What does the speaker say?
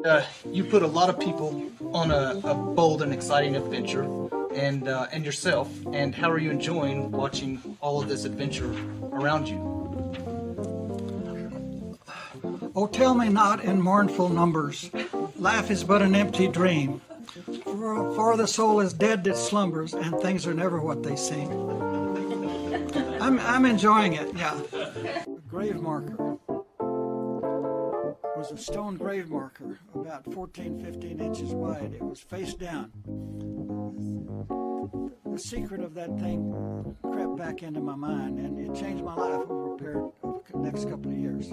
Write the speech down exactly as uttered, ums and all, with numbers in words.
uh, you put a lot of people on a, a bold and exciting adventure, and uh, and yourself. And how are you enjoying watching all of this adventure around you? Oh, tell me not in mournful numbers. Life is but an empty dream. For, for the soul is dead that slumbers, and things are never what they seem. I'm, I'm enjoying it, yeah. A grave marker. It was a stone grave marker, about fourteen, fifteen inches wide. It was face down. The secret of that thing crept back into my mind, and it changed my life over a period of the next couple of years.